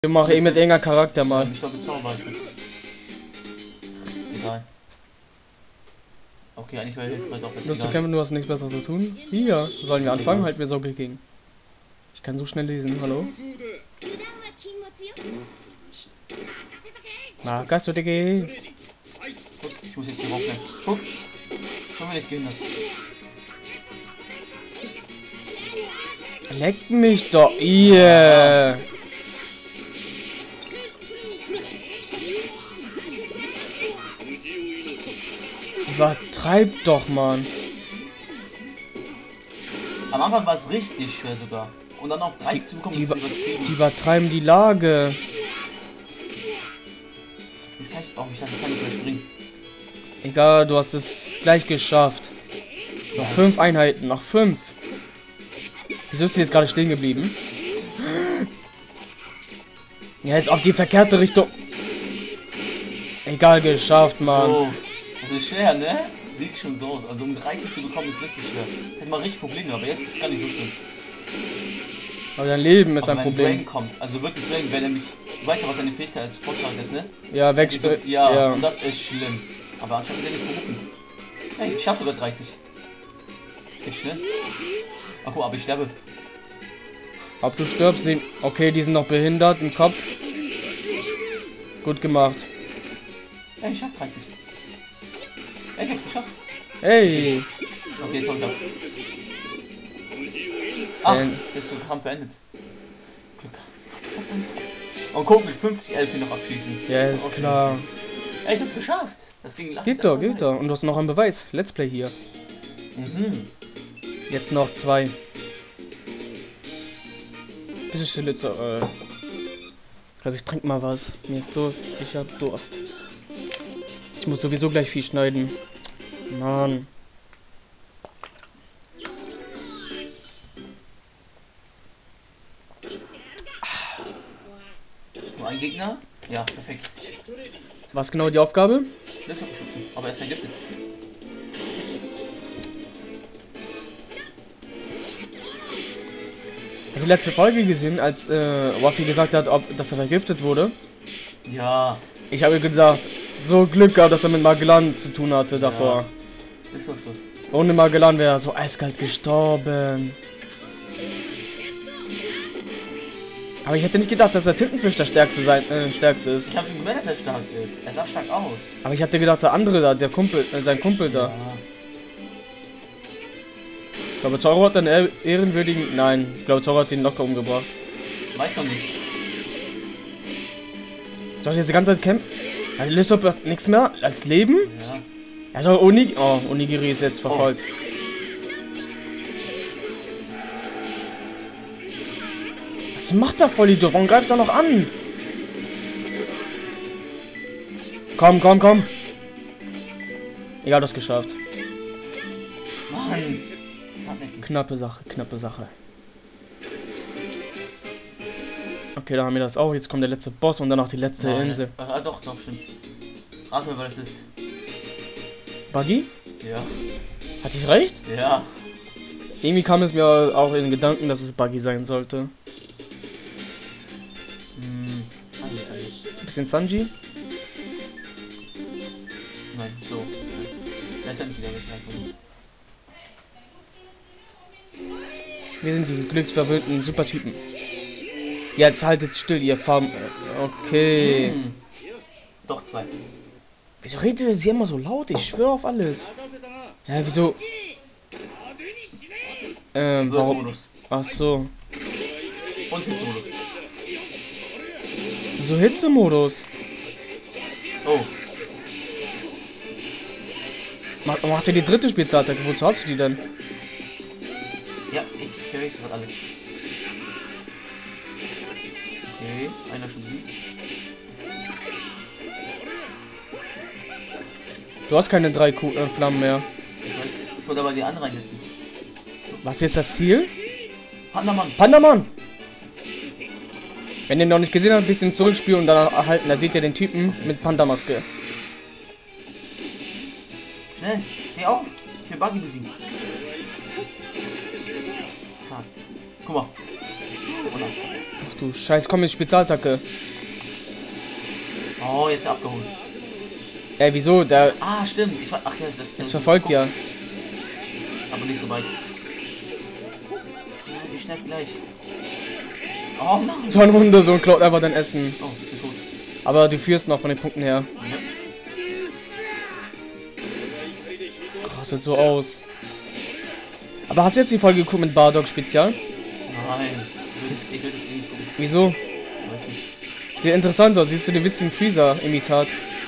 Wir machen eh mit enger Charakter mal. Ich war bezaubert. Egal. Okay, eigentlich wäre jetzt gerade auch besser. Lust zu kämpfen, du hast nichts besseres zu tun? Hier, sollen wir anfangen? Halt mir so gegen. Ich kann so schnell lesen, hallo? Na, Gastro-Digi. Guck, ich muss jetzt hier raufrennen. Guck! Schon wieder nicht gehindert. Leckt mich doch, ihr. Übertreibt doch, Mann. Am Anfang war es richtig schwer sogar. Und dann auch 30 zu bekommen, ist übertrieben. Die übertreiben die Lage. Jetzt kann ich auch nicht, ich kann nicht mehr springen. Egal, du hast es gleich geschafft. Noch 5 Einheiten, noch 5. Wieso ist sie jetzt gerade stehen geblieben? Ja, jetzt auf die verkehrte Richtung. Egal, geschafft, Mann. So, das ist schwer, ne? Sieht schon so aus. Also um 30 zu bekommen ist richtig schwer. Hätte mal richtig Probleme, aber jetzt ist es gar nicht so schlimm. Aber dein Leben ist aber ein wenn Problem. Dragon kommt, also wirklich Dragon, wenn er mich... Du weißt ja, was seine Fähigkeit als Vortrag ist, ne? Ja, weg. So, ja, Ja. und das ist schlimm. Aber anscheinend wird er nicht berufen. Hey, ich schaff sogar 30. Geht schnell. Ach guck, aber ich sterbe. Ob du stirbst, sehen. Okay, die sind noch behindert im Kopf. Gut gemacht. Hey, ich schaff 30. Hey, ich hab's geschafft. Hey. Okay, jetzt hab ich ab. Ach, jetzt ist der Kampf beendet. Glück. Und guck, mit 50 LP noch abschießen. Ja, ist klar. Ey, ich hab's geschafft. Das ging lang. Geht doch, geht doch. Und du hast noch einen Beweis. Let's Play hier. Mhm. Jetzt noch 2. Bisschen Stille zu. Ich glaube, ich trinke mal was. Mir ist Durst. Ich hab Durst. Ich muss sowieso gleich viel schneiden. Mann. Nur ein Gegner? Ja, perfekt. Was genau die Aufgabe? Löffel beschützen, aber er ist vergiftet. Hast du die letzte Folge gesehen, als Waffy gesagt hat, dass er vergiftet wurde? Ja. Ich habe gedacht, so Glück gehabt, dass er mit Magellan zu tun hatte davor. Ja. Ist doch so. Ohne Magellan wäre er so eiskalt gestorben. Aber ich hätte nicht gedacht, dass der Tintenfisch der stärkste ist. Ich habe schon gemerkt, dass er stark ist. Er sah stark aus. Aber ich hatte gedacht, der andere da, der Kumpel, sein Kumpel da. Ja. Ich glaube, Zoro hat einen ehrenwürdigen... Nein, ich glaube, Zoro hat ihn locker umgebracht. Weiß noch nicht. Soll ich jetzt die ganze Zeit kämpfen? Ja, Lissop hat nichts mehr als Leben? Ja. Er soll Onigiri ist jetzt verfolgt. Was macht der Vollidiot? Warum greift er noch an? Komm, komm, komm. Egal, du hast geschafft. Mann. Das hat nicht Knappe Sache, knappe Sache. Okay, da haben wir das auch. Jetzt kommt der letzte Boss und dann noch die letzte Insel. Ah, doch, stimmt. Rat mal, was das ist. Buggy? Ja. Hatte ich recht? Ja. Irgendwie kam es mir auch in den Gedanken, dass es Buggy sein sollte. Hm. Bisschen Sanji? Nein, so. Das ist ja nicht wieder welche. Wir sind die glücksverwöhnten Supertypen. Jetzt haltet still, ihr Farm. Okay. Hm. Doch, 2. Wieso redet sie immer so laut? Ich schwöre auf alles. Ja, wieso? Warum? Modus. Ach so. Und Hitzemodus. So Hitzemodus. Oh. Macht ihr die dritte Spezialattacke? Wozu hast du die denn? Ja, ich verwechsel gerade alles. Okay, einer schon besiegt. Du hast keine 3 Flammen mehr. Ich weiß. Ich wollte aber die anderen einsetzen. Was ist jetzt das Ziel? Pandamann. Pandamann! Wenn ihr noch nicht gesehen habt, ein bisschen zurückspielen und dann erhalten. Da seht ihr den Typen mit Pandamaske. Schnell, steh auf. Ich will Buggy besiegen. Zack. Guck mal. Oh nein, sorry. Ach du Scheiß, komm jetzt Spezialattacke. Oh, jetzt abgeholt. Ey, wieso? Der. Ah, stimmt. Ach ja, das ist Jetzt verfolgt ja. Aber nicht so weit. Ja, ich sterbe gleich. Oh nein. So ein Hundesohn klaut einfach dein Essen. Oh, ich bin tot. Aber du führst noch von den Punkten her. Ja. Oh, sieht so aus. Aber hast du jetzt die Folge geguckt mit Bardock Spezial? Nein. Ich will das eh nicht gucken. Wieso? Ich weiß nicht. Sieht interessant aus. Siehst du den witzigen Freezer-Imitat?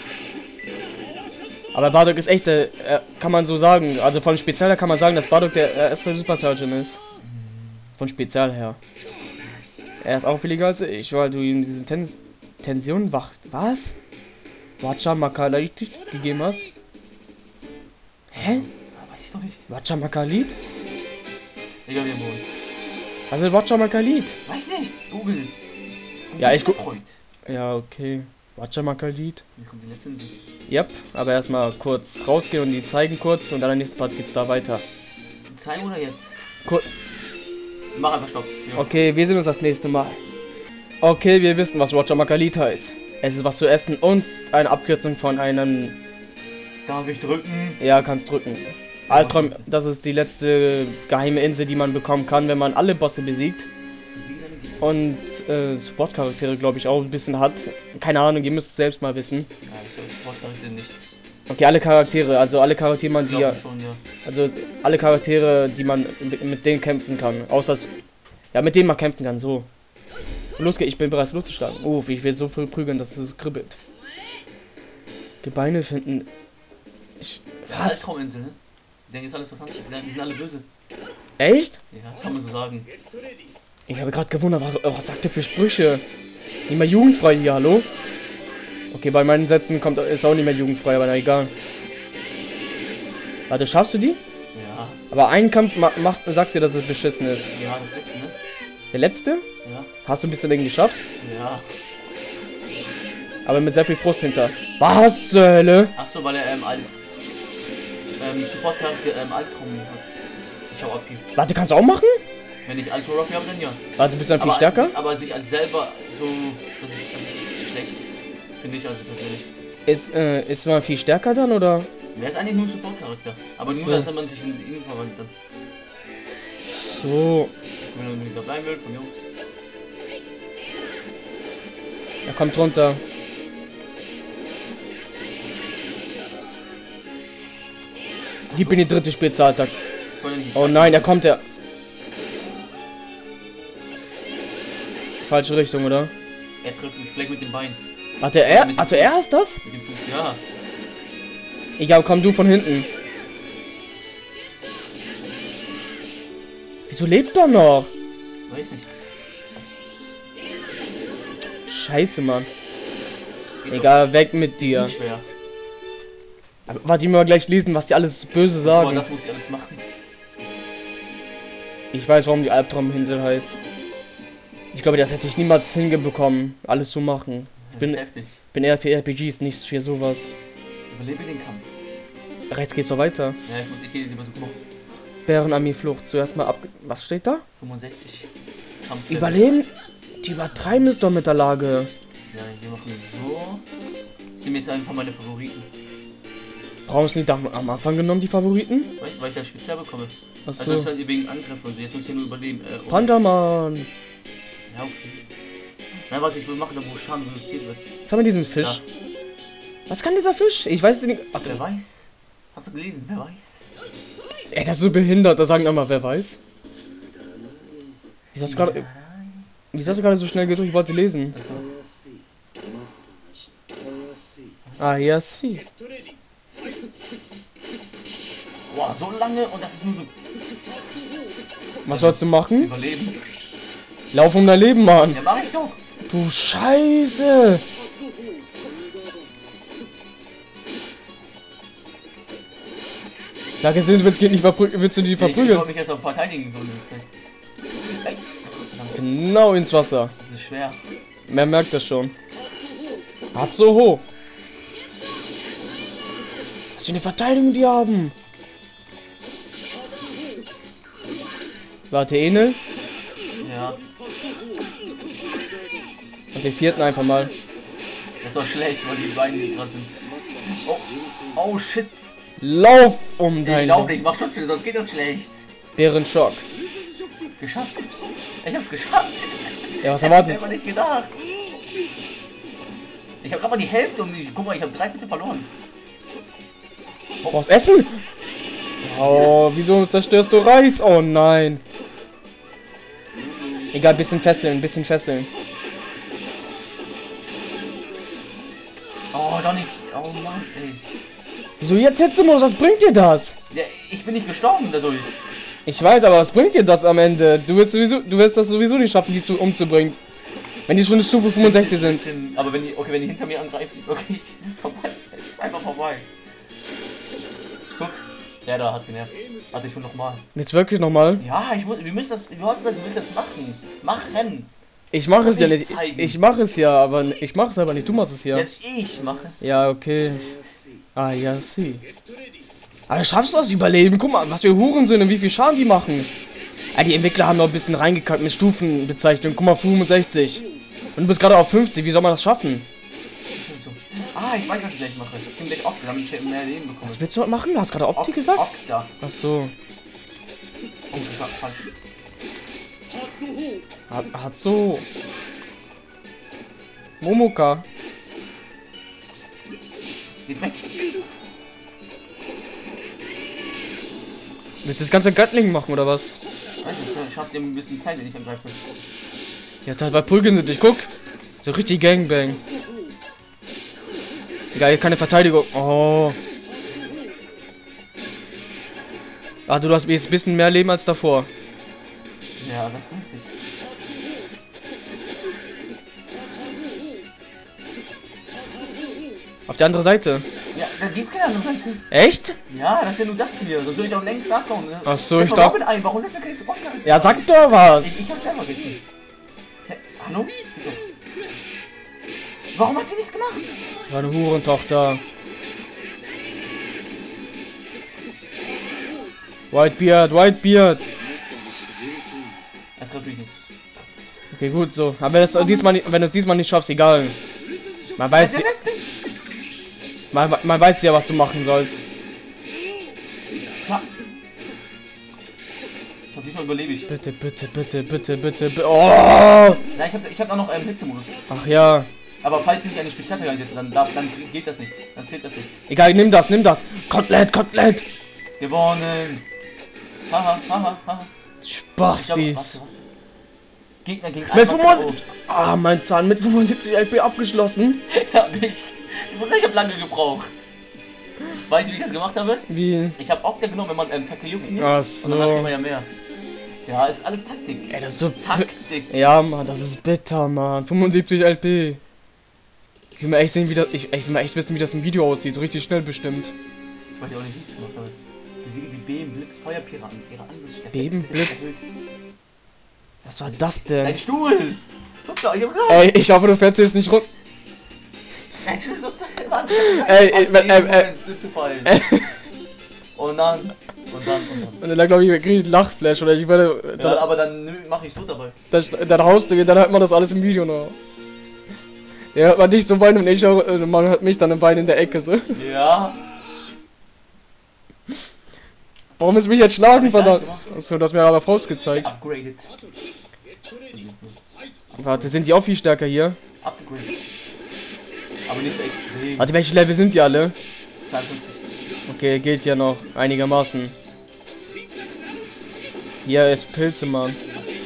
Aber Bardock ist echt, kann man so sagen. Also von Spezial her kann man sagen, dass Bardock der erste Super Saiyan ist. Von Spezial her. Er ist auffälliger als ich, weil du ihm diese Tension wacht. Was? Watcha Makalit gegeben hast? Hä? Weiß ich noch nicht. Watcha Makalit? Egal, wir wohnen. Also Watcha Makalit? Weiß nicht. Google. Ja, ich guck. Freund. Ja, okay. Watcha Makalit. Jetzt kommt die letzte Insel. Yep, aber erstmal kurz rausgehen und die zeigen kurz und dann im nächsten Part geht's da weiter. Zeigen oder jetzt? Kur Mach einfach Stopp. Ja. Okay, wir sehen uns das nächste Mal. Okay, wir wissen, was Watcha Makalit heißt. Es ist was zu essen und eine Abkürzung von einem... Darf ich drücken? Ja, kannst drücken. Albtraum, das ist die letzte geheime Insel, die man bekommen kann, wenn man alle Bosse besiegt. Und Supportcharaktere, glaube ich, auch ein bisschen hat. Keine Ahnung, ihr müsst es selbst mal wissen. Ja, ich soll Sportcharaktere nicht. Okay, alle Charaktere, also alle Charaktere, die ja, Schon, ja. also alle Charaktere, die man mit denen kämpfen kann. Außer ja, mit denen man kämpfen kann, so. Los geht's, ich bin bereit loszuschlagen. Uff, ich will so viel prügeln, dass es kribbelt. Gebeine finden. Ja, Was? Altrauminsel, ne? Die sagen jetzt alles was anderes. Die sind alle böse. Echt? Ja, kann man so sagen. Ich habe gerade gewundert, was sagt der für Sprüche? Nicht mehr jugendfrei hier, hallo? Okay, bei meinen Sätzen ist auch nicht mehr jugendfrei, aber na egal. Warte, schaffst du die? Ja. Aber einen Kampf sagst du, dass es beschissen ist. Ja, das letzte, ne? Der letzte? Ja. Hast du ein bisschen den geschafft? Ja. Aber mit sehr viel Frust hinter. Was zur Hölle? Ach so, weil er als Support-Charakter Albtraum hat. Ich hau ab hier. Warte, kannst du auch machen? Wenn ich Alto Rocky habe, dann ja. Warte, du bist dann viel stärker? Aber sich als selber so, das ist schlecht. Finde ich also persönlich. Ist man viel stärker dann, oder? Der ist eigentlich nur ein Support-Charakter. Aber So. nur, dass man sich in ihn verwandelt dann. So. Wenn er wieder bleiben will, von Jungs. Er kommt runter. Gib mir die dritte Spezialattacke. Oh nein, er kommt ja. Falsche Richtung, oder? Er trifft mich vielleicht mit dem Bein. Warte, Mit dem also Fuß. er ist das? Mit dem Fuß, ja. Egal, komm du von hinten. Wieso lebt er noch? Weiß nicht. Scheiße, Mann. Egal, weg mit dir. Das ist schwer. Aber warte, ich mal gleich lesen, was die alles böse Boah, sagen. das muss ich alles machen. Ich weiß, warum die Albtrauminsel heißt. Ich glaube, das hätte ich niemals hingebekommen, alles zu machen. Das ist heftig. Bin eher für RPGs, nicht für sowas. Überlebe den Kampf. Rechts geht's so weiter. Ja, ich gehe lieber so, guck mal. Bärenarmee-Flucht. Zuerst mal ab. Was steht da? 65. Kampf. Überleben? Die übertreiben es doch mit der Lage. Ja, wir machen so. Ich nehme jetzt einfach meine Favoriten. Warum ist nicht am Anfang genommen, die Favoriten? Weil ich das speziell bekomme. Achso. Also das ist halt wegen Angriff und so. Jetzt muss ich hier nur überleben. Pandaman. Ja, okay. Nein, warte, ich will machen, da wo Schaden reduziert wird. Jetzt haben wir diesen Fisch. Was kann dieser Fisch? Ich weiß nicht. Ach, Wer weiß? Hast du gelesen? Wer weiß? ey, das ist so behindert. Da sagen wir mal, wer weiß. Wieso hast du gerade so schnell gedrückt? Ich wollte lesen. Also, Ah, ja, sie. boah, so lange und das ist nur so Was sollst du machen? überleben. Lauf um dein Leben, Mann. Ja, mach ich doch. Du Scheiße. Sag jetzt, willst du die Ich verprügeln? wollte mich erst auf verteidigen so eine Zeit. Ey, Genau ins Wasser. das ist schwer. Wer merkt das schon? Hat so hoch. Was für eine Verteidigung die haben. Warte, Enel. Ja. den vierten einfach mal. Das war schlecht, weil die Beine nicht dran sind. Oh, oh shit. Lauf um Ich dein glaube nicht, mach schon schnell, sonst geht das schlecht. Bärenschock. Geschafft. Ich hab's geschafft. Ja, was Ich erwartet? hätte nicht gedacht. Ich hab gerade mal die Hälfte und guck mal, ich hab 3/4 verloren. Brauchst Essen? Oh, wieso zerstörst du Reis? Oh nein. Egal, bisschen fesseln, bisschen fesseln. Oh, doch nicht. Oh Mann, ey. Wieso jetzt Hitzemodus? Was bringt dir das? Ja, ich bin nicht gestorben dadurch. Ich weiß, aber was bringt dir das am Ende? Du wirst das sowieso nicht schaffen, die umzubringen. Wenn die schon eine Stufe 65 sind. Aber wenn die hinter mir angreifen, okay, das ist vorbei. Das ist einfach vorbei. Guck. Der da hat genervt. Warte, ich will nochmal. Jetzt wirklich nochmal? Ja, wir müssen das. Du willst das machen. Machen. Ich mache es ja nicht nicht. zeigen. Ich mache es ja, aber ich mache es aber nicht. Du machst es ja. Ja, ich mache es. Ja, okay. Ah, ja, sie. Aber schaffst du das Überleben? Guck mal, was wir Huren sind und wie viel Schaden die machen. Ah, die Entwickler haben noch ein bisschen reingekackt mit Stufenbezeichnung. Guck mal, 65. Und du bist gerade auf 50. Wie soll man das schaffen? So. Ah, ich weiß, was ich gleich mache. Ich nehme gleich Okta, damit ich mehr Leben bekomme. Was willst du machen? Du hast gerade Opti gesagt? Okta. Ach so. Oh, das war falsch. Hat so. Momoka. Geht weg. Willst du das ganze Göttling machen oder was? Ich schaff dir ein bisschen Zeit, wenn ich angreife. Ja, da prügeln sie dich. Guck. So richtig Gangbang. Egal, keine Verteidigung. Oh. Ah, du hast jetzt ein bisschen mehr Leben als davor. Ja, das weiß ich. Auf die andere Seite. Ja, da gibt's keine andere Seite. Echt? Ja, das ist ja nur das hier. Sonst würde ich auch längst nachkommen. Ne? Ach so, Setz ich mal dachte. Robin ein. Warum setzt du keine Support ein? Ja, sag doch was. Ich hab's selber vergessen. Hallo? Warum hat sie nichts gemacht? Das war eine Hurentochter. Whitebeard, Whitebeard. Er trifft mich nicht. Okay, gut so. Aber wenn du es diesmal nicht schaffst, egal. Man weiß, man weiß ja, was du machen sollst. Ja. So, diesmal überlebe ich. Bitte, bitte, bitte, bitte, bitte, bitte. Oh! Ja, ich hab auch noch Hitzemodus. Ach ja. Aber falls ich nicht eine Spezialtag einsetze, dann geht das nicht. Dann zählt das nicht. Egal, nimm das, nimm das. Kotelett, Kotelett. Gewonnen. Haha, haha, haha. Spastis. Was? Gegner gegen Mit 75. Ah, mein Zahn mit 75 LP abgeschlossen. Ja, nicht. Ich hab lange gebraucht. Weißt du, wie ich das gemacht habe? Wie? Ich habe Okta genommen, wenn man Takayuki nimmt. Ach so. Und danach kriegt man ja mehr. Ja, ist alles Taktik. Ey, das ist so. Taktik. Ja, Mann, das ist bitter, Mann. 75 LP. Ich will mal echt sehen, wie das. Ich will mal echt wissen, wie das im Video aussieht. So richtig schnell bestimmt. Ich weiß ja auch nicht, wie ich es gemacht habe. Besiege die Beben, Blitz, Feuerpiraten. Ihre Angriffsstärke. Beben, ist Blitz? erhöht. Was war das denn? Dein Stuhl! Guck doch, ich hab gesagt! Ey, ich hoffe, du fährst jetzt nicht rum. Dein Stuhl ist so zu zu fallen. Und dann. Und dann glaube ich, wir kriegen einen Lachflash oder ich werde. Ja, aber dann mache ich so dabei. Dann haust du, dann hört man das alles im Video noch. Ja, hört man dich so weinen und man hört mich dann im Bein in der Ecke so. Ja. Warum ist mich jetzt schlagen, Hab ich gar verdammt? nicht gemacht. Achso, das mir aber Faust gezeigt. Upgraded. Warte, sind die auch viel stärker hier? Abgegradet. Aber nicht so extrem. Warte, welche Level sind die alle? 52. Okay, geht ja noch einigermaßen. Hier ist Pilze, Mann.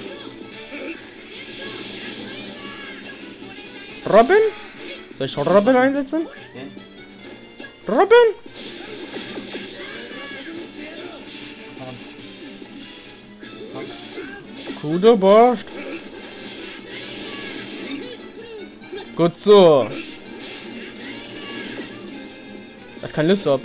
Robin? Soll ich Robin einsetzen? Okay. Robin? Gute Borscht. Gut so. Das ist kein Lysop.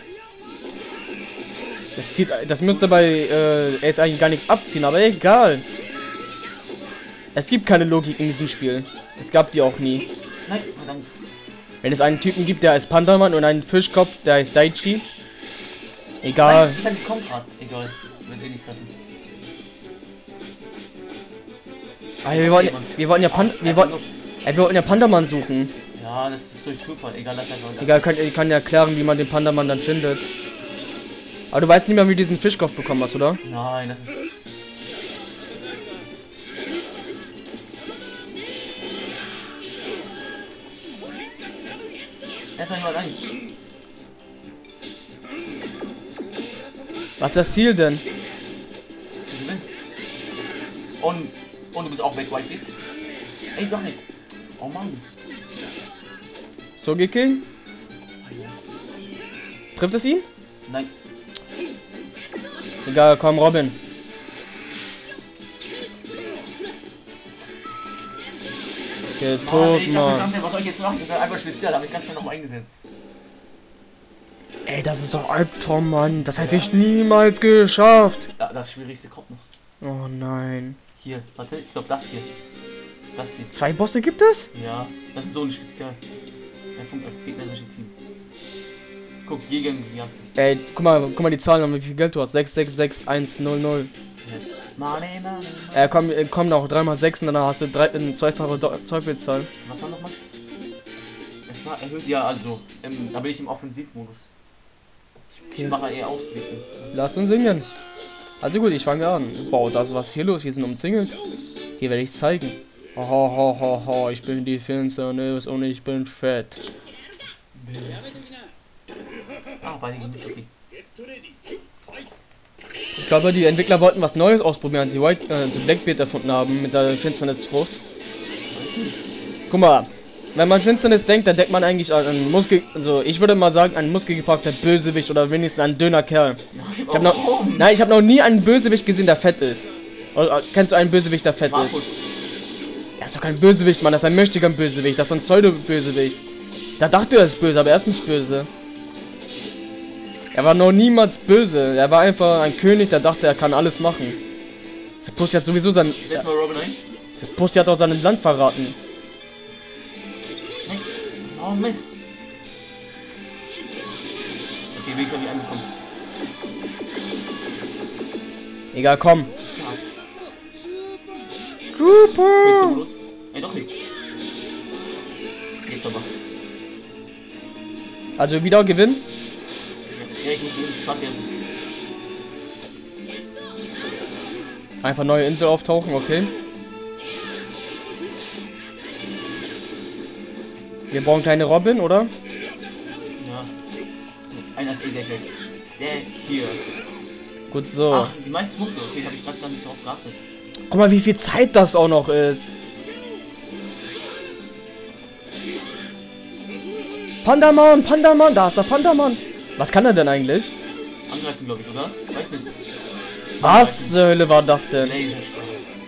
Das müsste bei es eigentlich gar nichts abziehen, aber egal. Es gibt keine Logik in diesem Spiel. Es gab die auch nie. Nein, verdammt. Wenn es einen Typen gibt, der heißt Pandaman und einen Fischkopf, der heißt Daichi. Egal. Nein, ich kann die kommen grad. Egal. Wird eh nicht treffen. Ah, wir wollten ja Ey, wir wollten ja Pandaman suchen. Ja, das ist durch Zufall. Egal, lass einfach das. Egal, ich kann ja erklären, wie man den Pandaman dann findet. Aber du weißt nicht mehr, wie du diesen Fischkopf bekommen hast, oder? Nein, das ist... Erst einmal rein. Was ist das Ziel denn? Zu gewinnen. Und du bist auch weg, White Beat. Ey, doch nicht. Oh Mann. So, Geki? Trifft es ihn? Nein. Egal, komm, Robin. Okay, Mann, tot, ich dachte, Mann. was soll ich jetzt machen? Ich bin einfach speziell, aber ich ganz schnell noch mal eingesetzt. Ey, das ist doch Albtraum, Mann. Das hätte ich niemals geschafft. Ja, das Schwierigste kommt noch. Oh nein. Hier, warte, ich glaube das hier. Das hier. 2 Bosse gibt es? Ja, das ist so ein Spezial. Ein Punkt das gegnerische Team. Guck, gegen ja. Ey, guck mal die Zahlen an, wie viel Geld du hast. 666100. Yes. Money. Komm noch 3 mal 6 und dann hast du eine zweifache Teufelszahl. Was war nochmal? Es war erhöht, ja, also, da bin ich im Offensivmodus. Ich Okay. mache eher Ausblicken. Lass uns singen. Also gut, ich fange an. Wow, das was ist hier los? Wir sind umzingelt. Hier werde ich zeigen. Ho, ich bin die Finsternis und ich bin fett. Ah, beide gehen nicht, okay. Ich glaube, die Entwickler wollten was Neues ausprobieren, als sie Blackbeard erfunden haben mit der Finsternisfrucht. Weiß nicht. Guck mal, wenn man Finsternis denkt, dann denkt man eigentlich an einen also ich würde mal sagen, ein muskelgepackter Bösewicht oder wenigstens ein dünner Kerl. Ich habe noch nie einen Bösewicht gesehen, der fett ist. Oder, kennst du einen Bösewicht, der fett ist? Er ist doch kein Bösewicht, Mann, das ist ein mächtiger Bösewicht, das ist ein Pseudo-Bösewicht. Da dachte er ist böse, aber er ist nicht böse. Er war noch niemals böse, er war einfach ein König, der dachte, er kann alles machen. Der Pussy hat sowieso sein... Setz mal Robin ein. Der Pussy hat auch sein Land verraten. Nein. Oh Mist. Okay, wenigstens habe ich angekommen. Egal, komm. Zack. Super. Jetzt zum Schluss. Ey, doch nicht. Jetzt aber. Also wieder gewinnen. Ja, ich muss gewinnen. Warte, ja, Einfach neue Insel auftauchen, okay. Wir brauchen keine Robin, oder? ja. Einer ist eh gleich weg. Der hier. Gut so. Ach, die meisten Punkte. Okay, habe ich gerade gar nicht drauf geachtet. Guck mal, wie viel Zeit das auch noch ist. Pandaman, da ist der Pandaman. Was kann er denn eigentlich? Angreifen, glaube ich, oder? Weiß nicht. Was zur Hölle war das denn? Laserstrahl.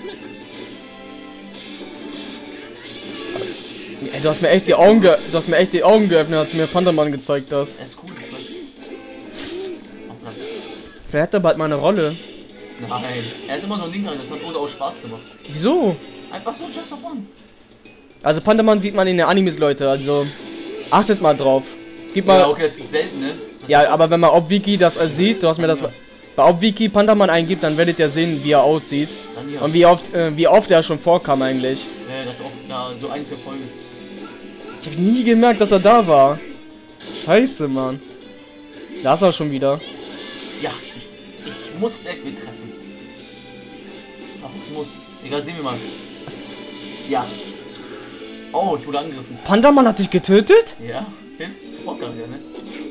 Ey, du hast mir echt die Augen geöffnet, als du mir Pandaman gezeigt hast. Er ist cool, ich weiß. Oh, verdammt. Wer hat da bald mal eine Rolle? Nein. Er ist immer so ein Linker, das hat Oda auch Spaß gemacht. Wieso? Einfach so, just for fun. Also Pandaman sieht man in den Animes, Leute, also achtet mal drauf. Gib mal. Ja, okay, das ist selten, ne? Das Ja, aber wenn man Obwiki das sieht, du hast mir das bei Obwiki Pandaman eingibt, dann werdet ihr sehen, wie er aussieht. Dann ja. Und wie oft er schon vorkam eigentlich. Ja, das ist auch ja, so einzelne Folgen. Ich habe nie gemerkt, dass er da war. Scheiße, Mann. Da ist er schon wieder. Ja, ich muss Blackbeard treffen. Ach, es muss. Egal, sehen wir mal. Ja. Oh, ich wurde angegriffen. Pandaman hat dich getötet? Ja, hilfst Rocker, ja, ne?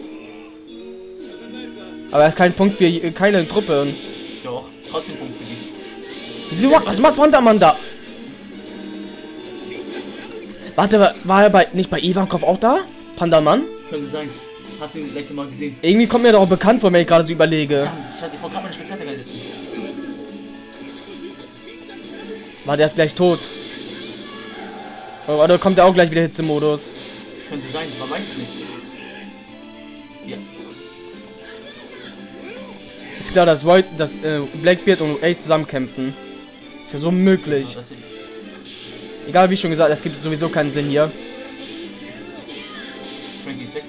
Aber er ist kein Punkt für keine Truppe. Doch, trotzdem Punkt für die. Wieso, was macht Pandaman da? Warte, war er nicht bei Ivankov auch da? Pandaman? Könnte sein. Hast du ihn gleich mal gesehen? Irgendwie kommt mir doch auch bekannt vor, wenn ich gerade so überlege. Verdammt, ich hatte vor gerade meine Spezialträger sitzen. Warte, er ist gleich tot. Oder kommt er auch gleich wieder Hitzemodus? Könnte sein, man weiß es nicht. Ja. Ist klar, dass Blackbeard und Ace zusammen kämpfen. Ist ja so möglich. Ja, das Egal, wie schon gesagt, es gibt sowieso keinen Sinn hier. Frankie ist weg.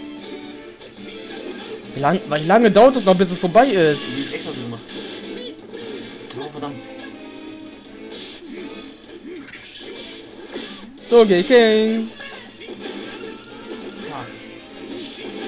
Wie lange dauert es noch, bis es vorbei ist? Die ist extra so gemacht. Oh, verdammt. So, geh King. Zack.